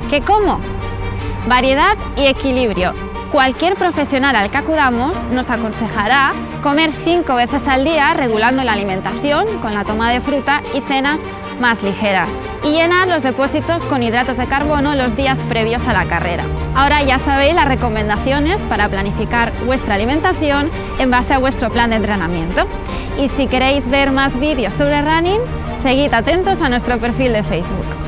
¿Qué cómo? Variedad y equilibrio. Cualquier profesional al que acudamos nos aconsejará comer 5 veces al día, regulando la alimentación con la toma de fruta y cenas más ligeras, y llenar los depósitos con hidratos de carbono los días previos a la carrera. Ahora ya sabéis las recomendaciones para planificar vuestra alimentación en base a vuestro plan de entrenamiento. Y si queréis ver más vídeos sobre running, seguid atentos a nuestro perfil de Facebook.